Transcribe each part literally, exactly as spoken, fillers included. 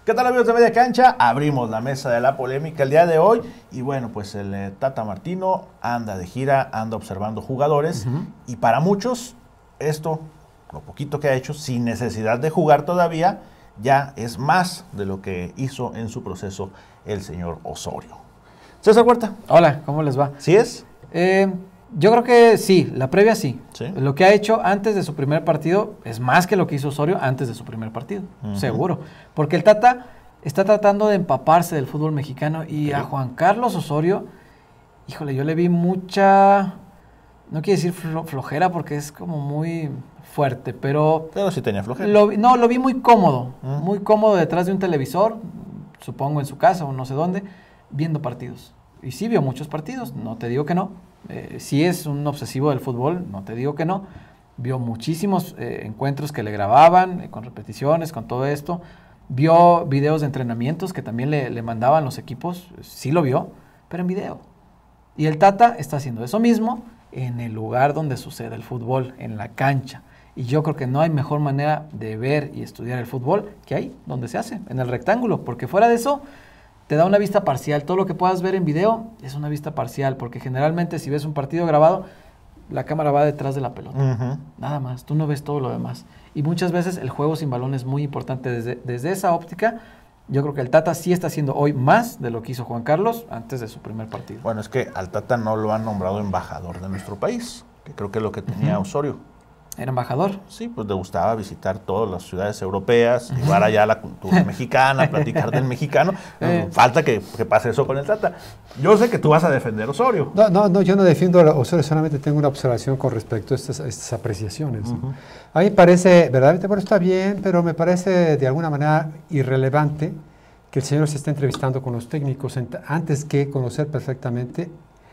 ¿Qué tal, amigos de Media Cancha? Abrimos la mesa de la polémica el día de hoy y bueno, pues el eh, Tata Martino anda de gira, anda observando jugadores uh-huh. y para muchos esto, lo poquito que ha hecho, sin necesidad de jugar todavía, ya es más de lo que hizo en su proceso el señor Osorio. César Huerta. Hola, ¿cómo les va? ¿Sí es? Eh, yo creo que sí, la previa sí. sí. Lo que ha hecho antes de su primer partido es más que lo que hizo Osorio antes de su primer partido, uh-huh. seguro. Porque el Tata está tratando de empaparse del fútbol mexicano y a Juan Carlos Osorio, híjole, yo le vi mucha, no quiero decir flo- flojera porque es como muy fuerte, pero... Pero sí tenía flojera. Lo, no, lo vi muy cómodo, uh-huh. muy cómodo detrás de un televisor, supongo en su casa o no sé dónde, viendo partidos. Y sí vio muchos partidos, no te digo que no. Eh, sí es un obsesivo del fútbol, no te digo que no. Vio muchísimos eh, encuentros que le grababan, eh, con repeticiones, con todo esto. Vio videos de entrenamientos que también le, le mandaban los equipos, sí lo vio, pero en video. Y el Tata está haciendo eso mismo en el lugar donde sucede el fútbol, en la cancha. Y yo creo que no hay mejor manera de ver y estudiar el fútbol que ahí, donde se hace, en el rectángulo. Porque fuera de eso, te da una vista parcial. Todo lo que puedas ver en video es una vista parcial, porque generalmente si ves un partido grabado, la cámara va detrás de la pelota. Uh-huh. Nada más, tú no ves todo lo demás. Y muchas veces el juego sin balón es muy importante. Desde, desde esa óptica, yo creo que el Tata sí está haciendo hoy más de lo que hizo Juan Carlos antes de su primer partido. Bueno, es que al Tata no lo han nombrado embajador de nuestro país, que creo que es lo que tenía uh-huh. Osorio. ¿Era embajador? Sí, pues le gustaba visitar todas las ciudades europeas, uh-huh. llevar allá la cultura mexicana, platicar del mexicano. Eh. Falta que, que pase eso con el Tata. Yo sé que tú vas a defender a Osorio. No, no, no, yo no defiendo a Osorio, solamente tengo una observación con respecto a estas, a estas apreciaciones. Uh-huh. ¿no? A mí me parece, verdaderamente, bueno, está bien, pero me parece de alguna manera irrelevante que el señor se esté entrevistando con los técnicos antes que conocer perfectamente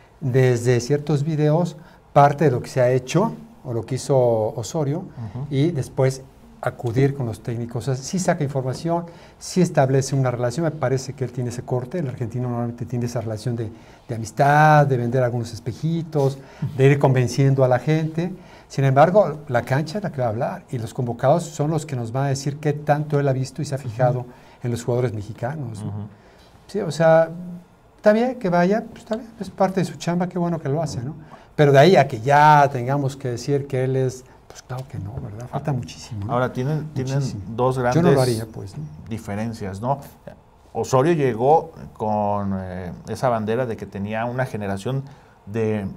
desde ciertos videos parte de lo que se ha hecho o lo que hizo Osorio, uh-huh. y después acudir con los técnicos. O sea, sí saca información, sí establece una relación, me parece que él tiene ese corte, el argentino normalmente tiene esa relación de, de amistad, de vender algunos espejitos, uh-huh. de ir convenciendo a la gente. Sin embargo, la cancha es la que va a hablar, y los convocados son los que nos van a decir qué tanto él ha visto y se ha fijado uh-huh. en los jugadores mexicanos. ¿no? Uh-huh. Sí, o sea, está bien que vaya, pues está bien, es parte de su chamba, qué bueno que lo hace, ¿no? Pero de ahí a que ya tengamos que decir que él es, pues claro que no, ¿verdad? Falta muchísimo. ¿no? Ahora, tienen, tienen dos grandes Yo no lo haría, pues, ¿no? diferencias, ¿no? Osorio llegó con eh, esa bandera de que tenía una generación de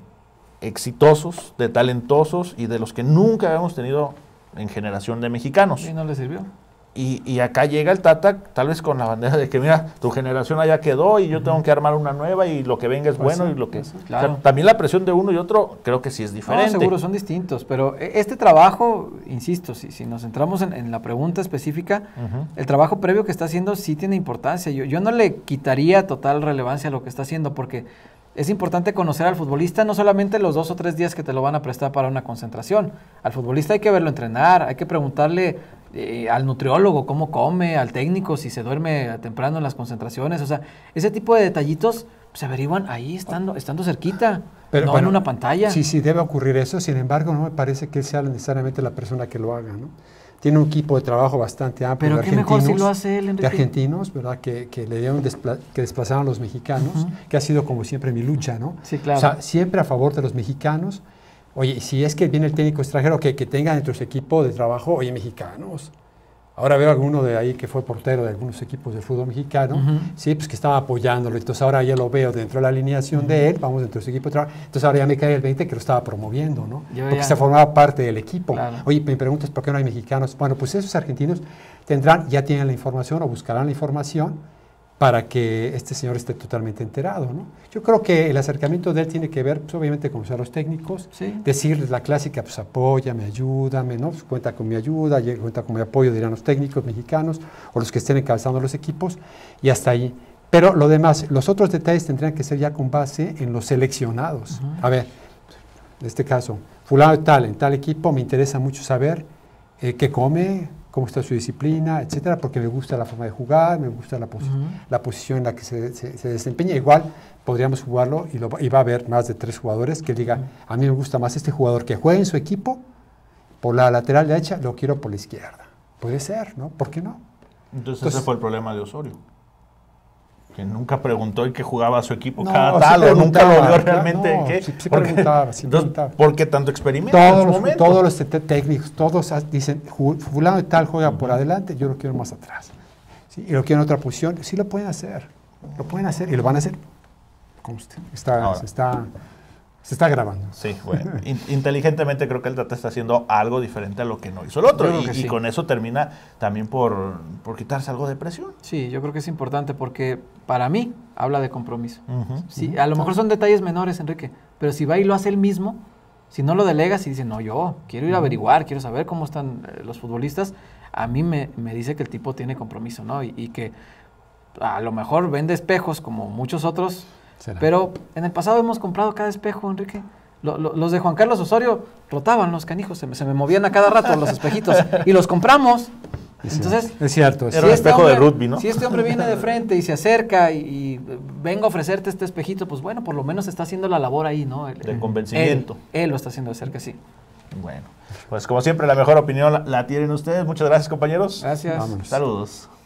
exitosos, de talentosos y de los que nunca habíamos tenido en generación de mexicanos. ¿Y no le sirvió? Y, y acá llega el Tata, tal vez con la bandera de que, mira, tu generación allá quedó y yo uh-huh. tengo que armar una nueva y lo que venga es pues bueno. Sí, y lo que, pues sí, claro. o sea, también la presión de uno y otro creo que sí es diferente. No, seguro, son distintos, pero este trabajo, insisto, si, si nos centramos en, en la pregunta específica, uh-huh. el trabajo previo que está haciendo sí tiene importancia. Yo, yo no le quitaría total relevancia a lo que está haciendo, porque es importante conocer al futbolista, no solamente los dos o tres días que te lo van a prestar para una concentración. Al futbolista hay que verlo entrenar, hay que preguntarle eh, al nutriólogo cómo come, al técnico si se duerme temprano en las concentraciones. O sea, ese tipo de detallitos se averiguan ahí estando, estando cerquita, pero, no bueno, en una pantalla. Sí, sí, debe ocurrir eso. Sin embargo, no me parece que él sea necesariamente la persona que lo haga, ¿no? Tiene un equipo de trabajo bastante amplio. Pero de qué mejor si lo hace él, Enrique. De argentinos, ¿verdad? Que, que le dieron despla que desplazaron a los mexicanos, uh-huh. que ha sido como siempre mi lucha, ¿no? Sí, claro. O sea, siempre a favor de los mexicanos. Oye, si es que viene el técnico extranjero, que, que tenga dentro de su equipo de trabajo, oye, mexicanos. Ahora veo a alguno de ahí que fue portero de algunos equipos del fútbol mexicano, uh-huh. sí, pues que estaba apoyándolo. Entonces ahora ya lo veo dentro de la alineación uh-huh. de él, vamos dentro de su equipo de trabajo. Entonces ahora ya me cae el veinte que lo estaba promoviendo, ¿no? Yo Porque ya. se formaba parte del equipo. Claro. Oye, me preguntas por qué no hay mexicanos. Bueno, pues esos argentinos tendrán, ya tienen la información o buscarán la información para que este señor esté totalmente enterado, ¿no? Yo creo que el acercamiento de él tiene que ver, pues, obviamente, con a los técnicos, sí. decirles la clásica, pues apóyame, ayúdame, ¿no? Pues, cuenta con mi ayuda, cuenta con mi apoyo, dirán los técnicos mexicanos o los que estén encabezando los equipos, y hasta ahí. Pero lo demás, los otros detalles tendrían que ser ya con base en los seleccionados. Uh-huh. A ver, en este caso, fulano de tal, en tal equipo, me interesa mucho saber eh, qué come, cómo está su disciplina, etcétera, porque me gusta la forma de jugar, me gusta la, posi uh-huh. la posición en la que se, se, se desempeña. Igual podríamos jugarlo y, lo, y va a haber más de tres jugadores que digan, uh-huh. a mí me gusta más este jugador que juegue en su equipo por la lateral derecha, lo quiero por la izquierda. Puede ser, ¿no? ¿Por qué no? Entonces, Entonces ese fue el problema de Osorio. Que nunca preguntó y que jugaba a su equipo No, cada sí tal, o nunca lo vio preguntaba, realmente. no, ¿qué? sí- sí ¿Por qué? preguntaba, sí Entonces, preguntaba. ¿por qué tanto experimento en Todos su los, momento? todos los te- técnicos, todos as- dicen, "Ju- fulano de tal juega por adelante, yo lo quiero más atrás. ¿Sí? Y lo quiero en otra posición. Sí lo pueden hacer, lo pueden hacer y lo van a hacer. Conste, está, Ahora. se, está, se está grabando. Sí, bueno. In- inteligentemente creo que el Tata está haciendo algo diferente a lo que no hizo el otro. Yo creo Y, que y sí. con eso termina también por, por quitarse algo de presión. Sí, yo creo que es importante porque para mí habla de compromiso. Ujú. Sí, a lo mejor son detalles menores, Enrique, pero si va y lo hace él mismo, si no lo delegas y dice, no, yo quiero ir a averiguar, quiero saber cómo están eh, los futbolistas, a mí me, me dice que el tipo tiene compromiso, ¿no? Y, y que a lo mejor vende espejos como muchos otros, Será. pero en el pasado hemos comprado cada espejo, Enrique. Lo- lo- los de Juan Carlos Osorio rotaban los canijos, se me, se me movían a cada rato los espejitos y los compramos. Es Entonces, cierto, es cierto. es Era un cierto. espejo de rugby, ¿no? Si este hombre viene de frente y se acerca y, y venga a ofrecerte este espejito, pues bueno, por lo menos está haciendo la labor ahí, ¿no? El- De convencimiento. Él, él lo está haciendo de cerca, sí. Bueno, pues como siempre la mejor opinión la, la tienen ustedes. Muchas gracias, compañeros. Gracias. Vámonos. Saludos.